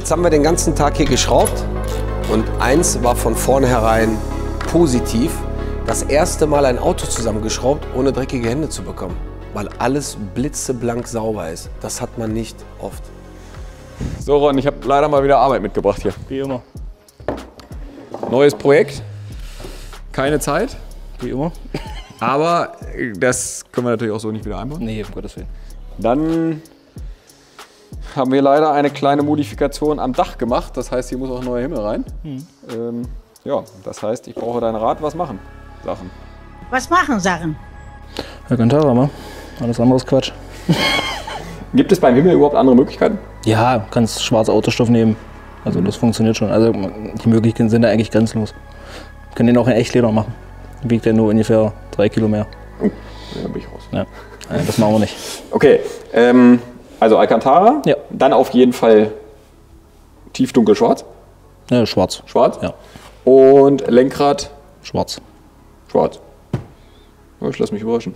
Jetzt haben wir den ganzen Tag hier geschraubt und eins war von vornherein positiv. Das erste Mal ein Auto zusammengeschraubt, ohne dreckige Hände zu bekommen. Weil alles blitzeblank sauber ist. Das hat man nicht oft. So Ron, ich habe leider mal wieder Arbeit mitgebracht hier. Wie immer. Neues Projekt, keine Zeit, Wie immer. aber das können wir natürlich auch so nicht wieder einbauen. Nee, um Gottes Willen. Dann haben wir leider eine kleine Modifikation am Dach gemacht. Das heißt, hier muss auch ein neuer Himmel rein. Ja, das heißt, ich brauche deinen Rat. Was machen Sachen? Was machen Sachen? Alcantara, ne? Alles andere ist Quatsch. Gibt es beim Himmel überhaupt andere Möglichkeiten? Ja, kannst schwarzer Autostoff nehmen. Also das funktioniert schon. Also die Möglichkeiten sind da eigentlich grenzenlos. Wir können den auch in Echtleder machen. Wiegt ja nur ungefähr 3 Kilo mehr. Oh, dann bin ich raus. Ja, das machen wir nicht. Okay, also Alcantara, Ja. dann auf jeden Fall tiefdunkel schwarz. Ja, schwarz. Schwarz? Ja, Und Lenkrad schwarz. schwarz. Ja, ich lasse mich überraschen.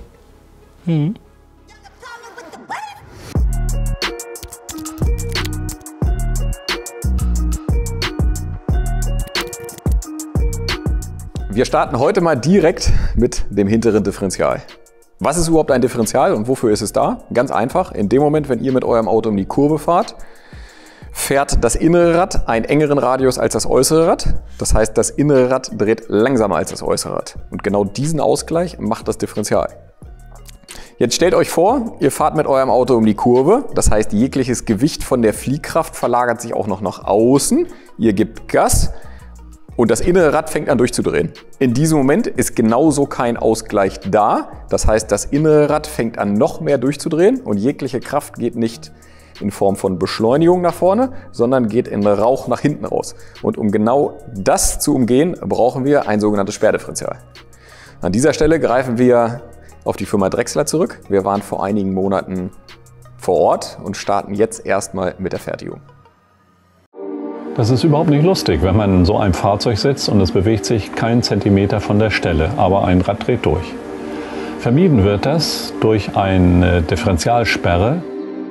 Wir starten heute mal direkt mit dem hinteren Differential. Was ist überhaupt ein Differential und wofür ist es da? Ganz einfach, in dem Moment, wenn ihr mit eurem Auto um die Kurve fahrt, fährt das innere Rad einen engeren Radius als das äußere Rad. Das heißt, das innere Rad dreht langsamer als das äußere Rad. Und genau diesen Ausgleich macht das Differential. Jetzt stellt euch vor, ihr fahrt mit eurem Auto um die Kurve. Das heißt, jegliches Gewicht von der Fliehkraft verlagert sich auch noch nach außen. Ihr gebt Gas. Und das innere Rad fängt an durchzudrehen. In diesem Moment ist genauso kein Ausgleich da. Das heißt, das innere Rad fängt an noch mehr durchzudrehen und jegliche Kraft geht nicht in Form von Beschleunigung nach vorne, sondern geht in Rauch nach hinten raus. Und um genau das zu umgehen, brauchen wir ein sogenanntes Sperrdifferential. An dieser Stelle greifen wir auf die Firma Drechsler zurück. Wir waren vor einigen Monaten vor Ort und starten jetzt erstmal mit der Fertigung. Das ist überhaupt nicht lustig, wenn man in so einem Fahrzeug sitzt und es bewegt sich keinen Zentimeter von der Stelle, aber ein Rad dreht durch. Vermieden wird das durch eine Differentialsperre.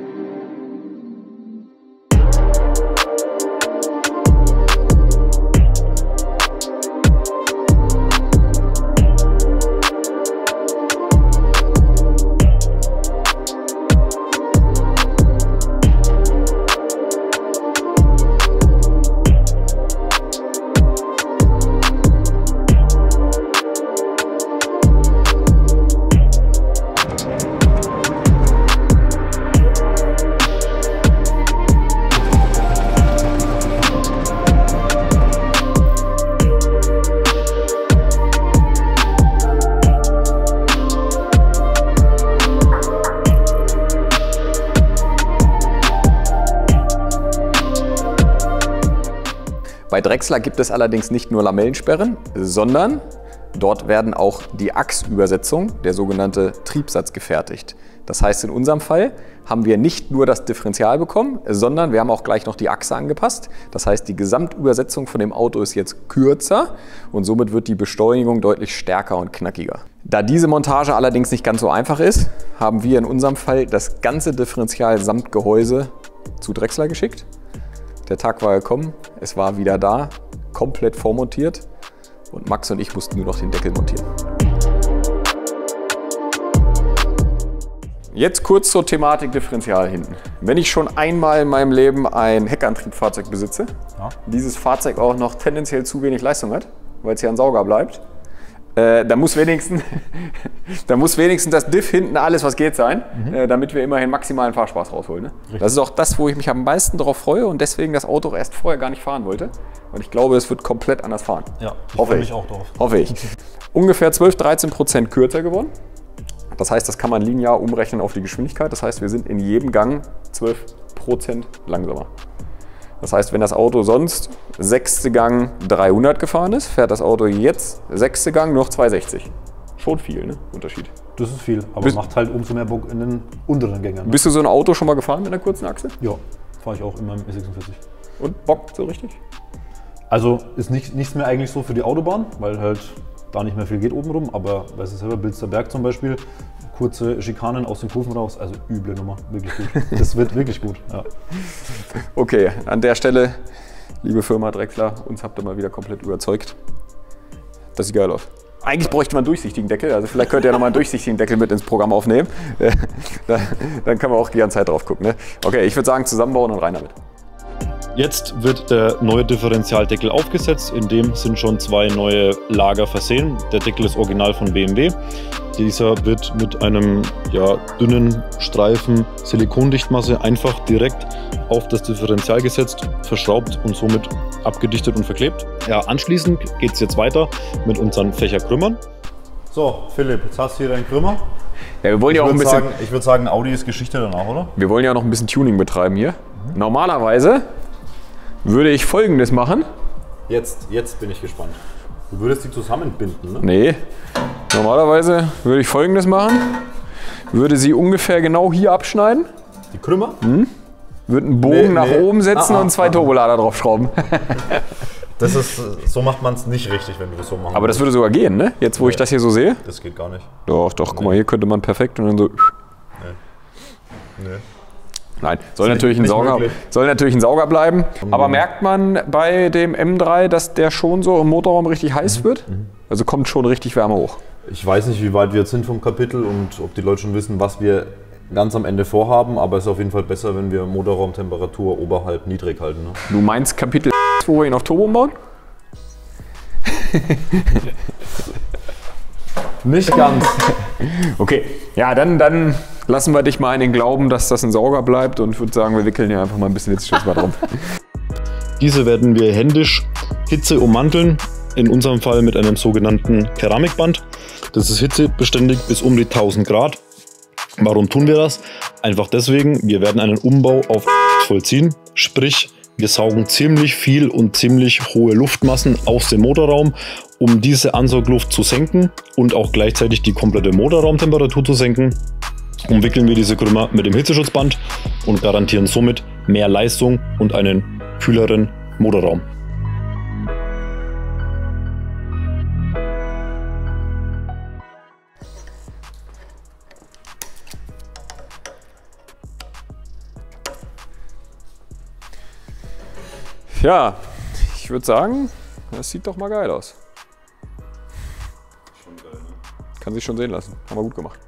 Bei Drechsler gibt es allerdings nicht nur Lamellensperren, sondern dort werden auch die Achsübersetzung, der sogenannte Triebsatz, gefertigt. Das heißt, in unserem Fall haben wir nicht nur das Differential bekommen, sondern wir haben auch gleich noch die Achse angepasst. Das heißt, die Gesamtübersetzung von dem Auto ist jetzt kürzer und somit wird die Beschleunigung deutlich stärker und knackiger. Da diese Montage allerdings nicht ganz so einfach ist, haben wir in unserem Fall das ganze Differential samt Gehäuse zu Drechsler geschickt. Der Tag war gekommen, es war wieder da, komplett vormontiert und Max und ich mussten nur noch den Deckel montieren. Jetzt kurz zur Thematik Differential hinten. Wenn ich schon einmal in meinem Leben ein Heckantriebfahrzeug besitze, dieses Fahrzeug auch noch tendenziell zu wenig Leistung hat, weil es ja ein Sauger bleibt, da muss wenigstens das Diff hinten alles, was geht, sein, damit wir immerhin maximalen Fahrspaß rausholen. Ne? Das ist auch das, wo ich mich am meisten darauf freue und deswegen das Auto erst vorher gar nicht fahren wollte. Und ich glaube, es wird komplett anders fahren. Ja, hoffe ich. auch drauf. Hoffe ich. Ungefähr 12–13% kürzer geworden. Das heißt, das kann man linear umrechnen auf die Geschwindigkeit. Das heißt, wir sind in jedem Gang 12% langsamer. Das heißt, wenn das Auto sonst 6. Gang 300 gefahren ist, fährt das Auto jetzt 6. Gang nur noch 260. Schon viel, ne? Unterschied. Das ist viel, aber macht halt umso mehr Bock in den unteren Gängen. Ne? Bist du so ein Auto schon mal gefahren mit einer kurzen Achse? Ja, fahre ich auch in meinem E46. Und Bock so richtig? Also ist nichts mehr eigentlich so für die Autobahn, weil halt da nicht mehr viel geht obenrum, aber weißt du selber, Bilsterberg zum Beispiel, kurze Schikanen aus den Kurven raus. Also üble Nummer, wirklich gut. Das wird wirklich gut. Ja. Okay, an der Stelle, liebe Firma Drechsler, uns habt ihr mal wieder komplett überzeugt. Das sieht geil aus. Eigentlich bräuchte man einen durchsichtigen Deckel, also vielleicht könnt ihr ja nochmal einen durchsichtigen Deckel mit ins Programm aufnehmen. Dann können wir auch die ganze Zeit drauf gucken. Ne? Okay, ich würde sagen, zusammenbauen und rein damit. Jetzt wird der neue Differentialdeckel aufgesetzt. In dem sind schon 2 neue Lager versehen. Der Deckel ist original von BMW. Dieser wird mit einem dünnen Streifen Silikondichtmasse einfach direkt auf das Differential gesetzt, verschraubt und somit abgedichtet und verklebt. Ja, anschließend geht es jetzt weiter mit unseren Fächerkrümmern. So, Philipp, jetzt hast du hier deinen Krümmer. Ja, wir wollen ja auch ein bisschen. Ich würde sagen, Audi ist Geschichte danach, oder? Wir wollen ja noch ein bisschen Tuning betreiben hier. Normalerweise würde ich Folgendes machen. Jetzt bin ich gespannt. Du würdest die zusammenbinden, ne? Nee. Normalerweise würde ich Folgendes machen. Würde sie ungefähr genau hier abschneiden. Die Krümmer? Würde einen Bogen nach oben setzen und 2 Turbolader draufschrauben. Das ist, so macht man es nicht richtig, wenn du das so machst. Aber das würde sogar gehen, ne? Jetzt, wo ich das hier so sehe. Das geht gar nicht. Doch, guck mal, hier könnte man perfekt und dann so. Nee. Nein, soll natürlich ein Sauger bleiben. Aber merkt man bei dem M3, dass der schon so im Motorraum richtig heiß wird? Also kommt schon richtig Wärme hoch. Ich weiß nicht, wie weit wir jetzt sind vom Kapitel und ob die Leute schon wissen, was wir ganz am Ende vorhaben, aber es ist auf jeden Fall besser, wenn wir Motorraumtemperatur oberhalb niedrig halten. Ne? Du meinst Kapitel, wo wir ihn auf Turbo bauen? Nicht ganz. Okay, ja, dann lassen wir dich mal in den Glauben, dass das ein Sauger bleibt und ich würde sagen, wir wickeln hier einfach mal ein bisschen Hitzeschutz mal drum. Diese werden wir händisch Hitze ummanteln, in unserem Fall mit einem sogenannten Keramikband. Das ist hitzebeständig bis um die 1000 Grad. Warum tun wir das? Einfach deswegen, wir werden einen Umbau auf vollziehen, sprich wir saugen ziemlich viel und ziemlich hohe Luftmassen aus dem Motorraum, um diese Ansaugluft zu senken und auch gleichzeitig die komplette Motorraumtemperatur zu senken. Umwickeln wir diese Krümmer mit dem Hitzeschutzband und garantieren somit mehr Leistung und einen kühleren Motorraum. Ja, ich würde sagen, das sieht doch mal geil aus. Schon geil, ne? Kann sich schon sehen lassen. Haben wir gut gemacht.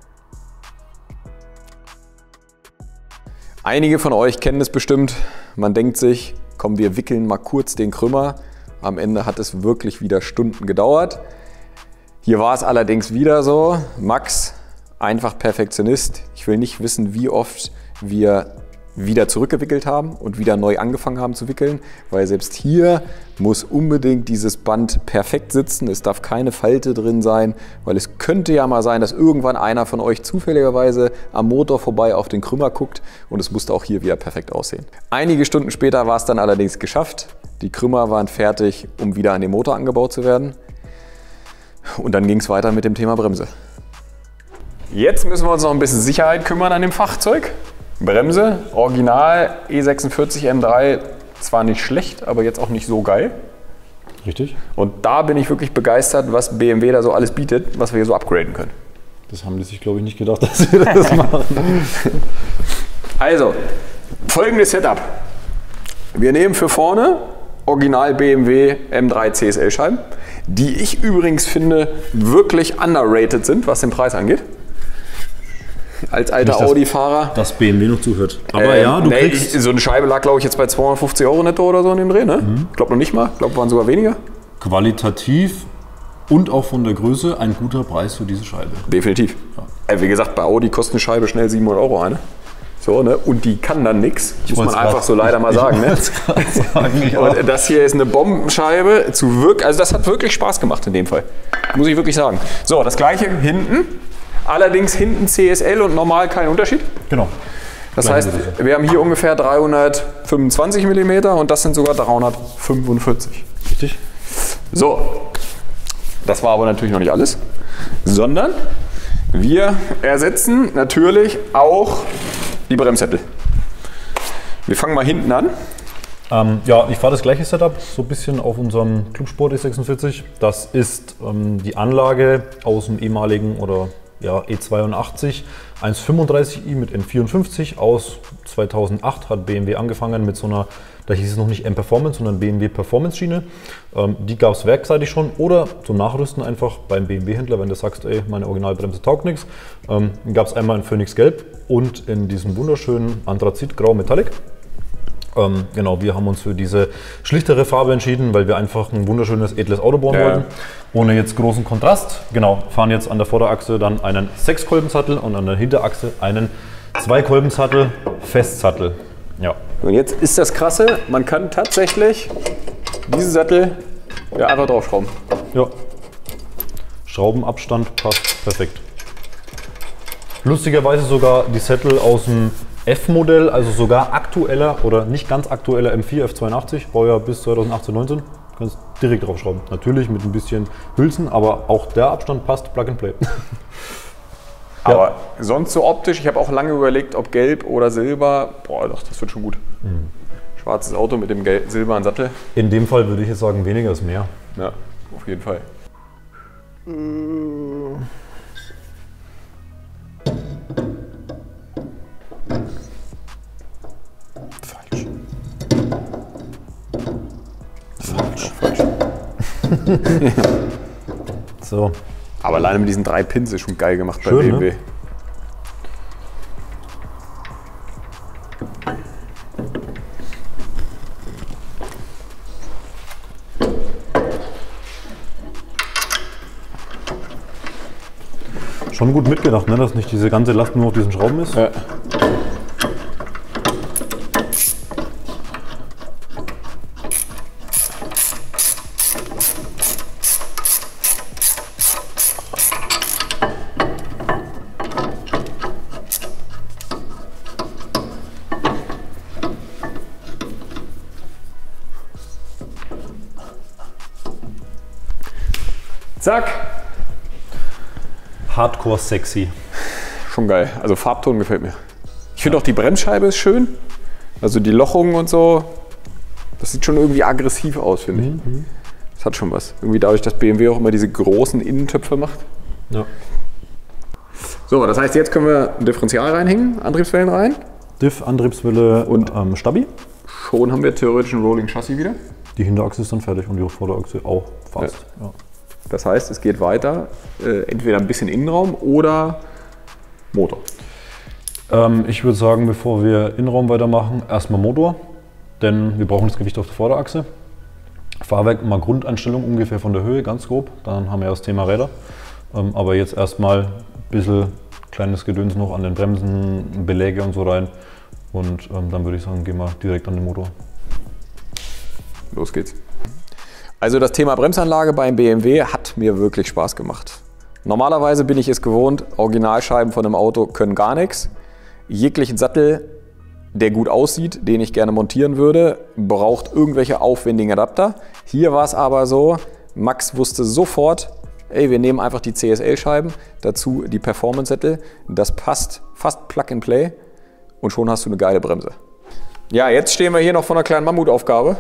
Einige von euch kennen es bestimmt. Man denkt sich, komm, wir wickeln mal kurz den Krümmer. Am Ende hat es wirklich wieder Stunden gedauert. Hier war es allerdings wieder so. Max, einfach Perfektionist. Ich will nicht wissen, wie oft wir wieder zurückgewickelt haben und wieder neu angefangen haben zu wickeln, weil selbst hier muss unbedingt dieses Band perfekt sitzen. Es darf keine Falte drin sein, weil es könnte ja mal sein, dass irgendwann einer von euch zufälligerweise am Motor vorbei auf den Krümmer guckt und es musste auch hier wieder perfekt aussehen. Einige Stunden später war es dann allerdings geschafft. Die Krümmer waren fertig, um wieder an den Motor angebaut zu werden. Und dann ging es weiter mit dem Thema Bremse. Jetzt müssen wir uns noch ein bisschen Sicherheit kümmern an dem Fahrzeug. Bremse, Original E46 M3, zwar nicht schlecht, aber jetzt auch nicht so geil. Richtig. Und da bin ich wirklich begeistert, was BMW da so alles bietet, was wir hier so upgraden können. Das haben die sich, glaube ich, nicht gedacht, dass wir das machen. Also, folgendes Setup. Wir nehmen für vorne Original BMW M3 CSL Scheiben, die ich übrigens finde wirklich underrated sind, was den Preis angeht. Als alter Audi-Fahrer. Dass BMW noch zuhört. Aber ja, du kriegst... So eine Scheibe lag, glaube ich, jetzt bei 250 € netto oder so in dem Dreh, ne? Ich glaube noch nicht mal. Ich glaube, waren sogar weniger. Qualitativ und auch von der Größe ein guter Preis für diese Scheibe. Definitiv. Ja. Wie gesagt, bei Audi kostet eine Scheibe schnell 700 € eine. So, ne? Und die kann dann nichts. Muss man einfach so leider mal sagen. Ne? Und das hier ist eine Bombenscheibe. Also das hat wirklich Spaß gemacht in dem Fall. Muss ich wirklich sagen. So, das gleiche hinten. Allerdings hinten CSL und normal kein Unterschied. Genau. Das heißt, wir haben hier ungefähr 325 mm und das sind sogar 345. Richtig. So, das war aber natürlich noch nicht alles, sondern wir ersetzen natürlich auch die Bremssättel. Wir fangen mal hinten an. Ja, ich fahre das gleiche Setup, so ein bisschen auf unserem Clubsport E46. Das ist die Anlage aus dem ehemaligen oder ja, E82 135i mit N54 aus 2008 hat BMW angefangen mit so einer, da hieß es noch nicht M-Performance, sondern BMW Performance Schiene. Die gab es werkseitig schon oder zum Nachrüsten einfach beim BMW-Händler, wenn du sagst, ey, meine Originalbremse taugt nichts. Gab es einmal in Phoenix Gelb und in diesem wunderschönen Anthrazit-Grau Metallic. Genau, wir haben uns für diese schlichtere Farbe entschieden, weil wir einfach ein wunderschönes, edles Auto bauen wollten. Ohne jetzt großen Kontrast. Genau, fahren jetzt an der Vorderachse dann einen 6-Kolbensattel und an der Hinterachse einen 2-Kolbensattel, Festsattel. Ja. Und jetzt ist das Krasse, man kann tatsächlich diesen Sattel ja, einfach draufschrauben. Ja. Schraubenabstand passt perfekt. Lustigerweise sogar die Sättel aus dem F-Modell, also sogar aktueller oder nicht ganz aktueller M4 F82, Baujahr bis 2018-19. Kannst direkt draufschrauben. Natürlich mit ein bisschen Hülsen, aber auch der Abstand passt, Plug and Play. Aber sonst so optisch, ich habe auch lange überlegt, ob gelb oder silber. Boah, doch, das wird schon gut. Schwarzes Auto mit dem silbernen Sattel. In dem Fall würde ich jetzt sagen, weniger ist mehr. Ja, auf jeden Fall. Falsch. Falsch. So. Aber alleine mit diesen 3 Pins ist schon geil gemacht bei Schön, BMW. Ne? Schon gut mitgedacht, ne? Dass nicht diese ganze Last nur auf diesen Schrauben ist. Ja. Zack. Hardcore sexy. Schon geil. Also Farbton gefällt mir. Ich finde auch die Bremsscheibe ist schön. Also die Lochungen und so. Das sieht schon irgendwie aggressiv aus, finde ich. Das hat schon was. Irgendwie dadurch, dass BMW auch immer diese großen Innentöpfe macht. Ja. So, das heißt, jetzt können wir ein Differential reinhängen, Antriebswellen rein. Diff, Antriebswelle und Stabi. Schon haben wir theoretisch ein Rolling Chassis wieder. Die Hinterachse ist dann fertig und die Vorderachse auch fast. Ja. Ja. Das heißt, es geht weiter, entweder ein bisschen Innenraum oder Motor. Ich würde sagen, bevor wir Innenraum weitermachen, erstmal Motor, denn wir brauchen das Gewicht auf der Vorderachse. Fahrwerk mal Grundeinstellung ungefähr von der Höhe, ganz grob, dann haben wir ja das Thema Räder. Aber jetzt erstmal ein bisschen kleines Gedöns noch an den Bremsen, Beläge und so rein und dann würde ich sagen, gehen wir direkt an den Motor. Los geht's. Also das Thema Bremsanlage beim BMW hat mir wirklich Spaß gemacht. Normalerweise bin ich es gewohnt, Originalscheiben von einem Auto können gar nichts. Jeglichen Sattel, der gut aussieht, den ich gerne montieren würde, braucht irgendwelche aufwendigen Adapter. Hier war es aber so, Max wusste sofort, ey, wir nehmen einfach die CSL-Scheiben, dazu die Performance-Sättel. Das passt fast Plug and Play und schon hast du eine geile Bremse. Ja, jetzt stehen wir hier noch vor einer kleinen Mammutaufgabe.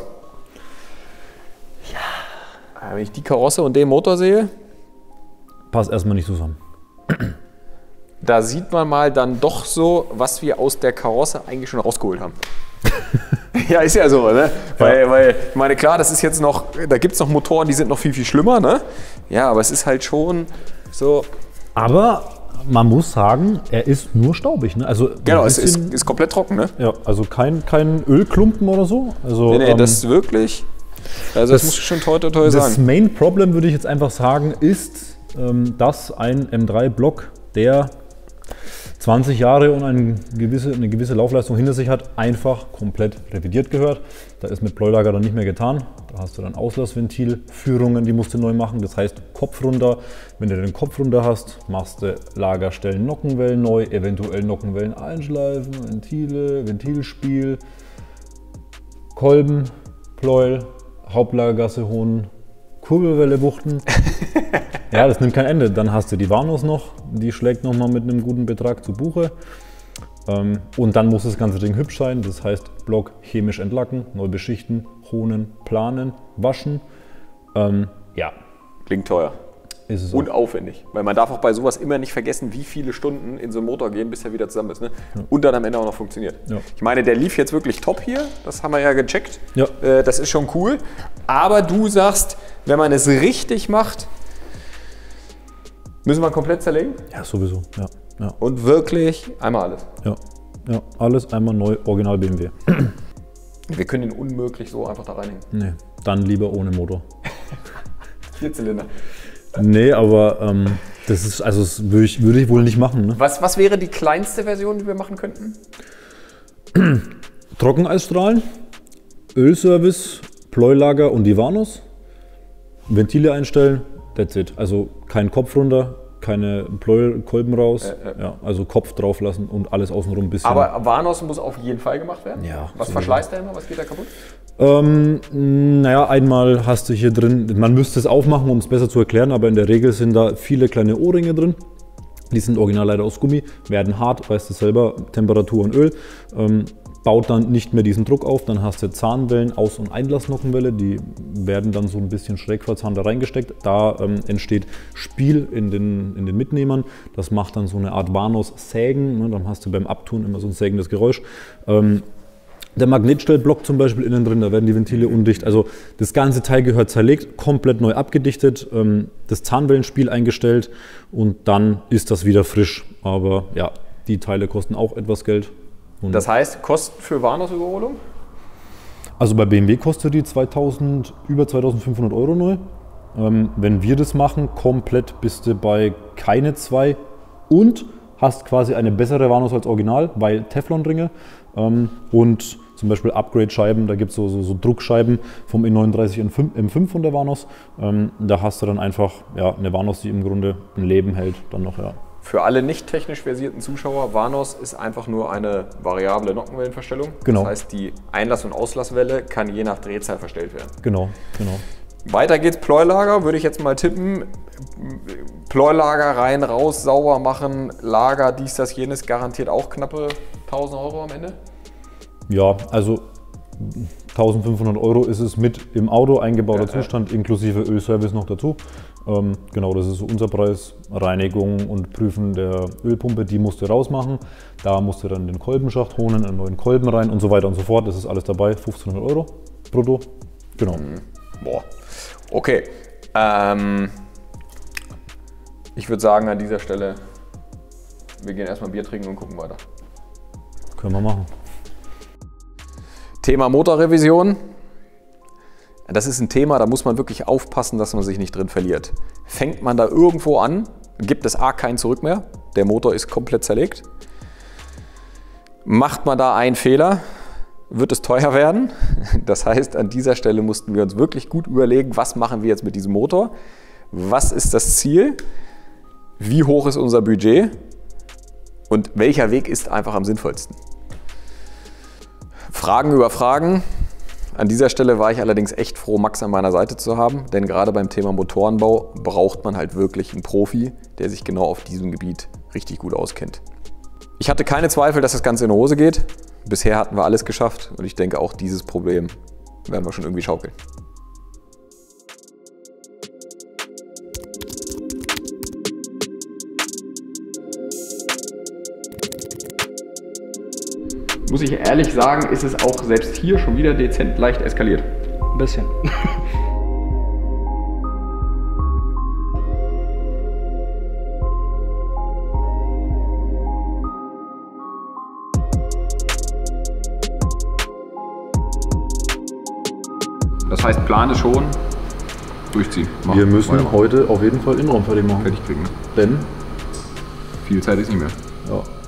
Wenn ich die Karosse und den Motor sehe, passt erstmal nicht zusammen. Da sieht man mal dann doch so, was wir aus der Karosse eigentlich schon rausgeholt haben. Ja, ist ja so, ne? Weil, ich meine, klar, das ist jetzt noch, da gibt es noch Motoren, die sind noch viel, viel schlimmer, ne? Ja, aber es ist halt schon so. Aber man muss sagen, er ist nur staubig, ne? Also genau, es ist komplett trocken, ne? Ja, also kein Ölklumpen oder so. Also, nee, das ist wirklich. Also das muss ich schon toi sagen. Das Main Problem, würde ich jetzt einfach sagen, ist, dass ein M3-Block, der 20 Jahre und eine gewisse Laufleistung hinter sich hat, einfach komplett revidiert gehört. Da ist mit Pleulager dann nicht mehr getan. Da hast du dann Auslassventilführungen, die musst du neu machen. Das heißt Kopf runter. Wenn du den Kopf runter hast, machst du Lagerstellen, Nockenwellen neu, eventuell Nockenwellen einschleifen, Ventile, Ventilspiel, Kolben, Pleuel, Hauptlagergasse holen, Kurbelwelle wuchten. Ja, das nimmt kein Ende. Dann hast du die Warnus noch, die schlägt nochmal mit einem guten Betrag zu Buche. Und dann muss das ganze Ding hübsch sein. Das heißt, Block chemisch entlacken, neu beschichten, honen, planen, waschen. Ja. Klingt teuer. Ist es und aufwendig. Weil man darf auch bei sowas immer nicht vergessen, wie viele Stunden in so einen Motor gehen, bis er wieder zusammen ist. Ne? Ja. Und dann am Ende auch noch funktioniert. Ja. Ich meine, der lief jetzt wirklich top hier. Das haben wir ja gecheckt. Ja. Das ist schon cool. Aber du sagst, wenn man es richtig macht, müssen wir komplett zerlegen? Ja, sowieso. Ja. Ja. Und wirklich einmal alles? Ja. Ja, alles einmal neu, Original BMW. Wir können ihn unmöglich so einfach da reinhängen. Nee, dann lieber ohne Motor. 4 Zylinder. Nee, aber das ist, also das würde ich wohl nicht machen. Ne? Was wäre die kleinste Version, die wir machen könnten? Trockeneisstrahlen, Ölservice, Pleulager und die Vanos. Ventile einstellen, that's it. Also kein Kopf runter, keine Pleuelkolben raus. Ja, also Kopf drauf lassen und alles außenrum ein bisschen. Aber Vanos muss auf jeden Fall gemacht werden? Ja. Was verschleißt der immer? Was geht da kaputt? Naja, einmal hast du hier drin, man müsste es aufmachen, um es besser zu erklären, aber in der Regel sind da viele kleine O-Ringe drin. Die sind original leider aus Gummi, werden hart, weißt du selber, Temperatur und Öl. Baut dann nicht mehr diesen Druck auf, dann hast du Zahnwellen, Aus- und Einlassnockenwelle, die werden dann so ein bisschen schräg vor Zahn da reingesteckt. Da entsteht Spiel in den Mitnehmern, das macht dann so eine Art Vanos-Sägen, ne? Dann hast du beim Abtun immer so ein sägendes Geräusch. Der Magnetstellblock zum Beispiel innen drin, da werden die Ventile undicht. Also das ganze Teil gehört zerlegt, komplett neu abgedichtet, das Zahnwellenspiel eingestellt und dann ist das wieder frisch. Aber ja, die Teile kosten auch etwas Geld. Und das heißt, Kosten für Vanos-Überholung? Also bei BMW kostet die über 2.500 Euro neu. Wenn wir das machen, komplett bist du bei keine 2 und hast quasi eine bessere Vanos als Original, weil Teflonringe und zum Beispiel Upgrade-Scheiben, da gibt es so Druckscheiben vom E39 M5 von der Vanos. Da hast du dann einfach ja, eine Vanos, die im Grunde ein Leben hält. Dann noch, ja. Für alle nicht technisch versierten Zuschauer, Vanos ist einfach nur eine variable Nockenwellenverstellung. Genau. Das heißt, die Einlass- und Auslasswelle kann je nach Drehzahl verstellt werden. Genau. Weiter geht's, Pleulager, würde ich jetzt mal tippen. Pleulager rein, raus, sauber machen, Lager, dies, das, jenes, garantiert auch knappe 1.000 Euro am Ende? Ja, also 1.500 Euro ist es mit im Auto eingebauter Zustand, inklusive Ölservice noch dazu. Genau, das ist so unser Preis. Reinigung und Prüfen der Ölpumpe, die musst du rausmachen. Da musst du dann den Kolbenschacht holen, einen neuen Kolben rein und so weiter und so fort. Das ist alles dabei, 1.500 Euro brutto. Genau. Boah, okay. Ich würde sagen an dieser Stelle, wir gehen erstmal Bier trinken und gucken weiter. Können wir machen. Thema Motorrevision. Das ist ein Thema, da muss man wirklich aufpassen, dass man sich nicht drin verliert. Fängt man da irgendwo an, gibt es A, kein Zurück mehr. Der Motor ist komplett zerlegt. Macht man da einen Fehler, wird es teuer werden. Das heißt, an dieser Stelle mussten wir uns wirklich gut überlegen, was machen wir jetzt mit diesem Motor? Was ist das Ziel? Wie hoch ist unser Budget? Und welcher Weg ist einfach am sinnvollsten? Fragen über Fragen. An dieser Stelle war ich allerdings echt froh, Max an meiner Seite zu haben, denn gerade beim Thema Motorenbau braucht man halt wirklich einen Profi, der sich genau auf diesem Gebiet richtig gut auskennt. Ich hatte keine Zweifel, dass das Ganze in die Hose geht. Bisher hatten wir alles geschafft und ich denke, auch dieses Problem werden wir schon irgendwie schaukeln. Muss ich ehrlich sagen, ist es auch selbst hier schon wieder dezent leicht eskaliert. Ein bisschen. Das heißt, Plan ist schon, durchziehen. Machen. Wir müssen heute auf jeden Fall Innenraum fertig machen. Fertig kriegen. Denn viel Zeit ist nicht mehr. ja.